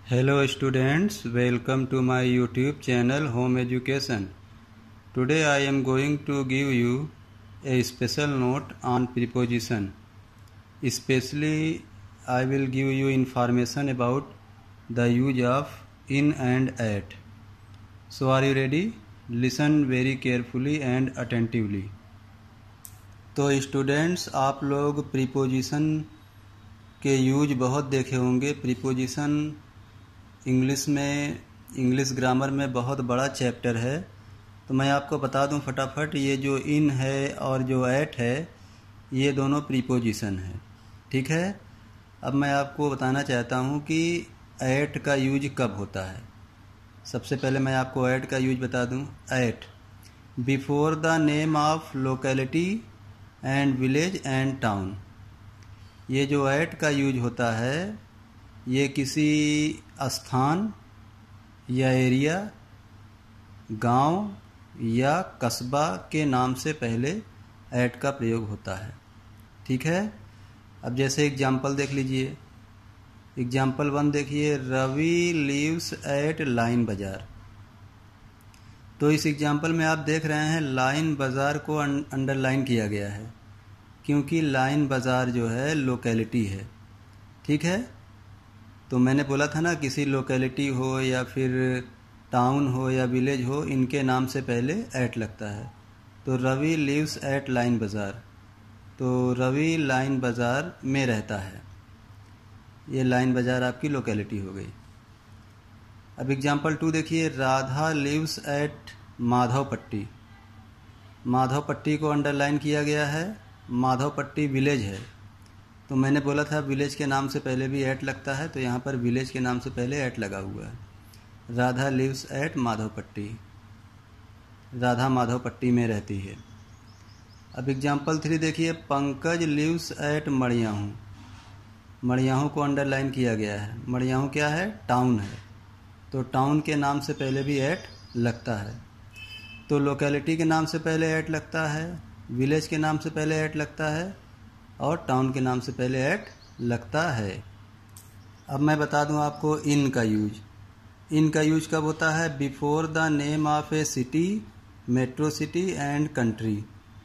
Hello students, welcome to my YouTube channel Home Education. Today I am going to give you a special note on preposition. Especially I will give you information about the use of in and at. So are you ready? Listen very carefully and attentively. तो students आप लोग preposition के use बहुत देखे होंगे। Preposition English grammar में बहुत बड़ा चैप्टर है। तो मैं आपको बता दूं फटाफट, ये जो इन है और जो एट है ये दोनों प्रीपोजिशन है। ठीक है, अब मैं आपको बताना चाहता हूं कि एट का यूज कब होता है। सबसे पहले मैं आपको एट का यूज बता दूं। At before the name of locality and village and town. ये जो एट का यूज होता है ये किसी स्थान या एरिया, गांव या कस्बा के नाम से पहले एट का प्रयोग होता है। ठीक है, अब जैसे एग्जाम्पल देख लीजिए। एग्जाम्पल 1 देखिए, रवि लिव्स एट लाइन बाज़ार। तो इस एग्जाम्पल में आप देख रहे हैं लाइन बाज़ार को अंडरलाइन किया गया है क्योंकि लाइन बाज़ार जो है लोकेलिटी है। ठीक है, तो मैंने बोला था ना किसी लोकेलिटी हो या फिर टाउन हो या विलेज हो, इनके नाम से पहले एट लगता है। तो रवि लिव्स एट लाइन बाज़ार, तो रवि लाइन बाज़ार में रहता है। ये लाइन बाज़ार आपकी लोकेलिटी हो गई। अब एग्जाम्पल 2 देखिए, राधा लिव्स एट माधवपट्टी। माधवपट्टी को अंडरलाइन किया गया है। माधवपट्टी विलेज है, तो मैंने बोला था विलेज के नाम से पहले भी एट लगता है, तो यहाँ पर विलेज के नाम से पहले एट लगा हुआ है। राधा लिव्स एट माधवपट्टी, राधा माधवपट्टी में रहती है। अब एग्जाम्पल 3 देखिए, पंकज लिव्स एट मड़ियाहूँ। मड़ियाहूँ को अंडरलाइन किया गया है। मड़ियाहूँ क्या है? टाउन है, तो टाउन के नाम से पहले भी एट लगता है। तो लोकेलिटी के नाम से पहले एट लगता है, विलेज के नाम से पहले एट लगता है और टाउन के नाम से पहले एट लगता है। अब मैं बता दूं आपको इन का यूज। इन का यूज कब होता है? Before the name of a city, metro city and country.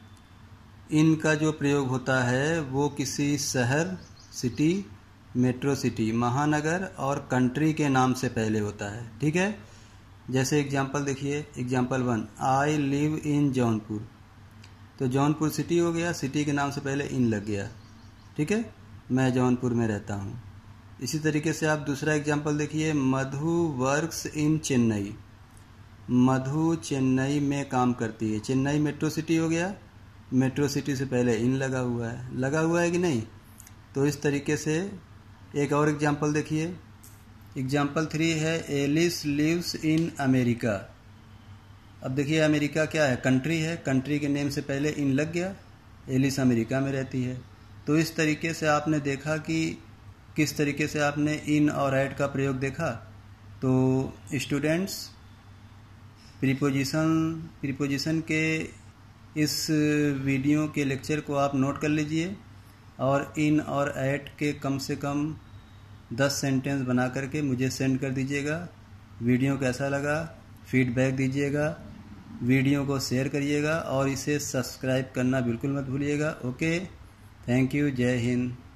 इन का जो प्रयोग होता है वो किसी शहर, सिटी, मेट्रो सिटी, महानगर और कंट्री के नाम से पहले होता है। ठीक है, जैसे एग्जांपल देखिए, example 1, I live in Jaunpur. तो जौनपुर सिटी हो गया, सिटी के नाम से पहले इन लग गया। ठीक है, मैं जौनपुर में रहता हूँ। इसी तरीके से आप दूसरा एग्जांपल देखिए, मधु वर्क्स इन चेन्नई। मधु चेन्नई में काम करती है। चेन्नई मेट्रो सिटी हो गया, मेट्रो सिटी से पहले इन लगा हुआ है। लगा हुआ है कि नहीं? तो इस तरीके से एक और एग्जांपल देखिए। एग्जांपल 3 है, एलिस लिव्स इन अमेरिका। अब देखिए अमेरिका क्या है? कंट्री है, कंट्री के नेम से पहले इन लग गया, एलिस अमेरिका में रहती है। तो इस तरीके से आपने देखा कि किस तरीके से आपने इन और एट का प्रयोग देखा। तो स्टूडेंट्स, प्रीपोजिशन के इस वीडियो के लेक्चर को आप नोट कर लीजिए और इन और एट के कम से कम 10 सेंटेंस बना करके मुझे सेंड कर दीजिएगा। वीडियो कैसा लगा फीडबैक दीजिएगा, वीडियो को शेयर करिएगा और इसे सब्सक्राइब करना बिल्कुल मत भूलिएगा। ओके, थैंक यू, जय हिंद।